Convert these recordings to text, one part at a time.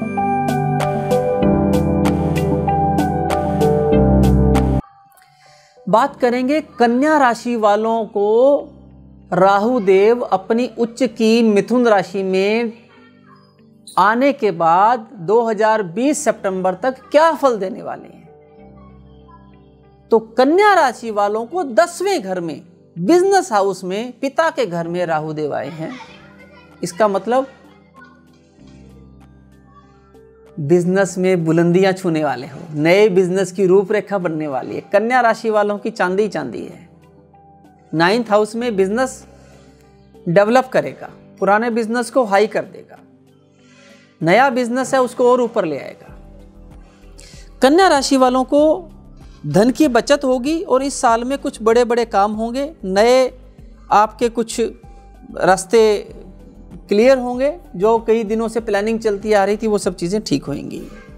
बात करेंगे कन्या राशि वालों को राहु देव अपनी उच्च की मिथुन राशि में आने के बाद 2020 सितंबर तक क्या फल देने वाले हैं। तो कन्या राशि वालों को 10वें घर में, बिजनेस हाउस में, पिता के घर में राहु देव आए हैं। इसका मतलब बिजनेस में बुलंदियां छूने वाले हो, नए बिजनेस की रूपरेखा बनने वाली है। कन्या राशि वालों की चांदी चांदी है। 9th हाउस में बिजनेस डेवलप करेगा, पुराने बिजनेस को हाई कर देगा, नया बिजनेस है उसको और ऊपर ले आएगा। कन्या राशि वालों को धन की बचत होगी और इस साल में कुछ बड़े बड़े काम होंगे, नए आपके कुछ रास्ते क्लियर होंगे, जो कई दिनों से प्लानिंग चलती आ रही थी वो सब चीजें ठीक होंगी।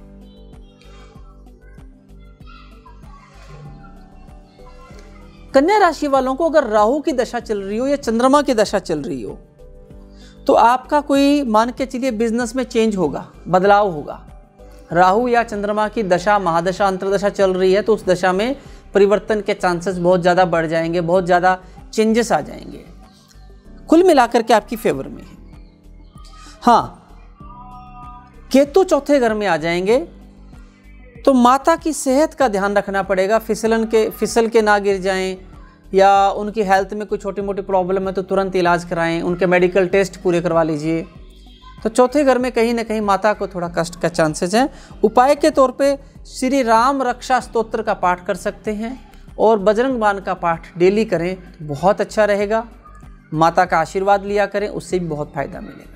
कन्या राशि वालों को अगर राहु की दशा चल रही हो या चंद्रमा की दशा चल रही हो तो आपका कोई, मान के चलिए, बिजनेस में चेंज होगा, बदलाव होगा। राहु या चंद्रमा की दशा, महादशा, अंतरदशा चल रही है तो उस दशा में परिवर्तन के चांसेस बहुत ज़्यादा बढ़ जाएंगे, बहुत ज़्यादा चेंजेस आ जाएंगे। कुल मिलाकर के आपकी फेवर में है। हाँ, केतु चौथे घर में आ जाएंगे तो माता की सेहत का ध्यान रखना पड़ेगा। फिसल के ना गिर जाएं, या उनकी हेल्थ में कोई छोटी मोटी प्रॉब्लम है तो तुरंत इलाज कराएं, उनके मेडिकल टेस्ट पूरे करवा लीजिए। तो चौथे घर में कहीं ना कहीं माता को थोड़ा कष्ट का चांसेस है। उपाय के तौर पे श्री राम रक्षा स्तोत्र का पाठ कर सकते हैं और बजरंग बाण का पाठ डेली करें तो बहुत अच्छा रहेगा। माता का आशीर्वाद लिया करें, उससे भी बहुत फायदा मिलेगा।